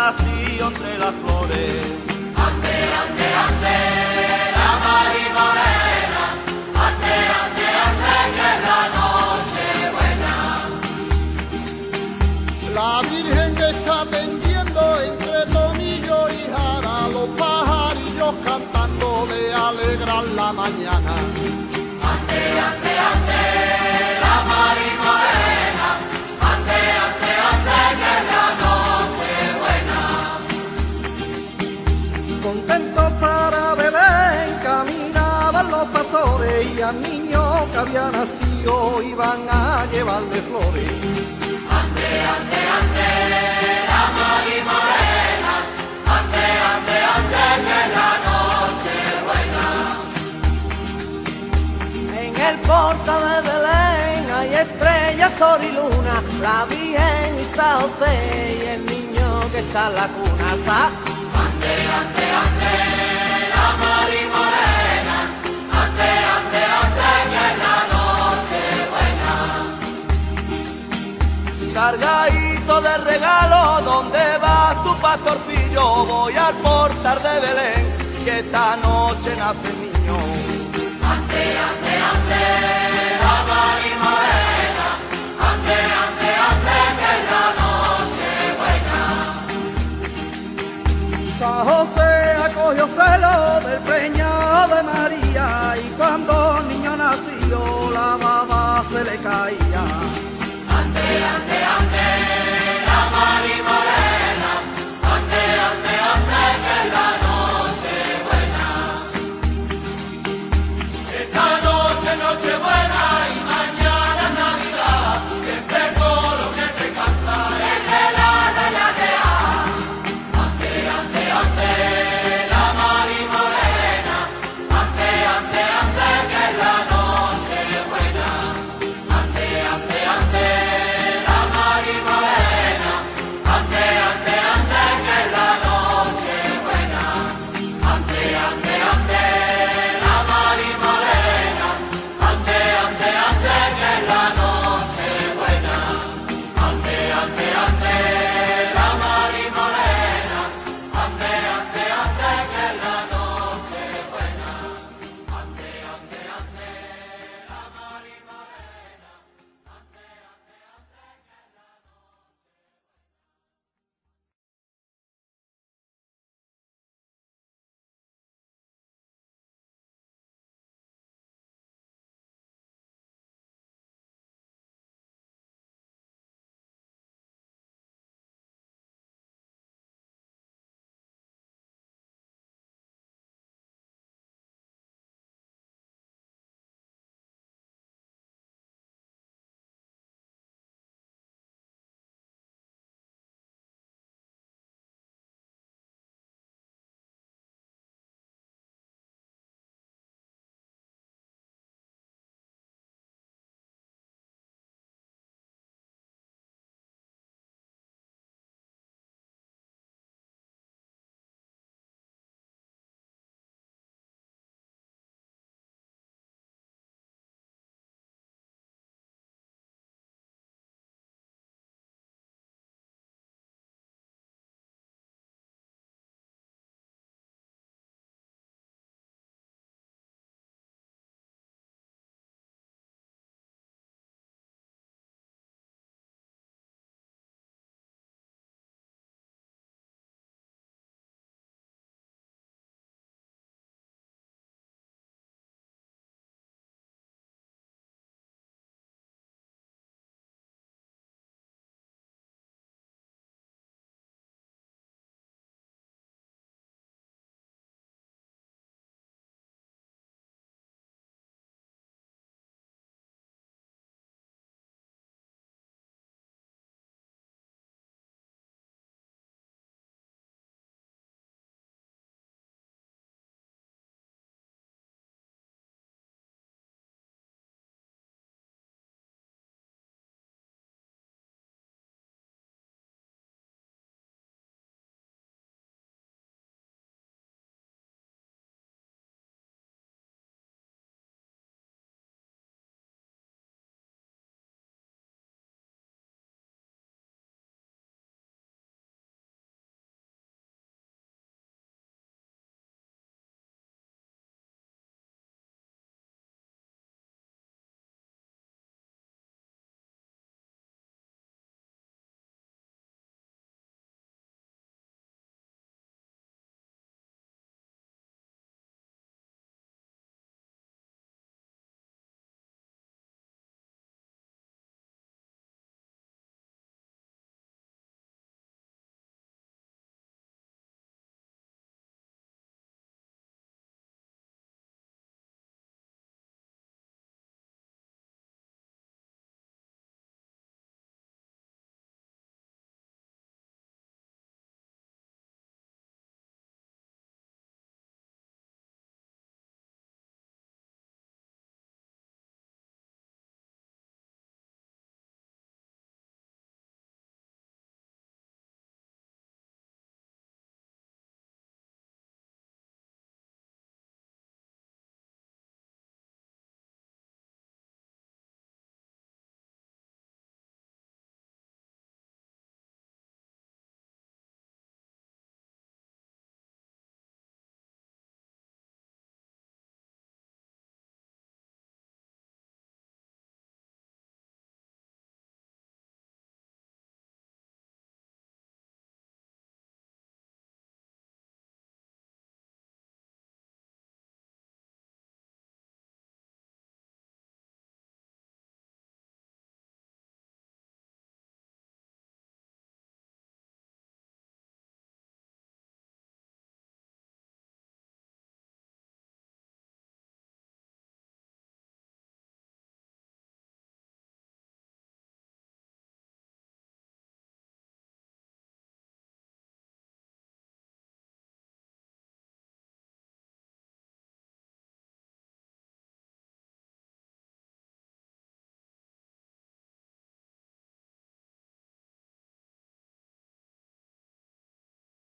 nació entre las flores. Ande, ande, ande, la Mari Morena, ande, ande, ande, que es la noche buena. La Virgen que está tendiendo entre Tomillo y Jara, los pajarillos cantando le alegran la mañana. Ande, ande, ande, la Mari Morena, ande, ande, ande, que es la noche buena. Contentos para Belén caminaban los pastores y al niño que había nacido iban a llevarle flores. Ande, ande, ande, la Mari Morena, ande, ande, ande, que es la noche buena. En el portal de Belén hay estrellas, sol y luna, la Virgen y San José y el niño que está en la cuna. Ande, ande, ande, la Mari Morena, ande, ande, ande, que es la noche buena. Cargadito de regalo, ¿dónde vas tu pastorcillo? Voy al portal de Belén, que esta noche nace el niño. Ande, ande, ande, la Mari Morena, ande, ande, ande, que es la noche buena. San José acogió celo del preñado de María y cuando el niño nació la baba se le caía. Ande, ande,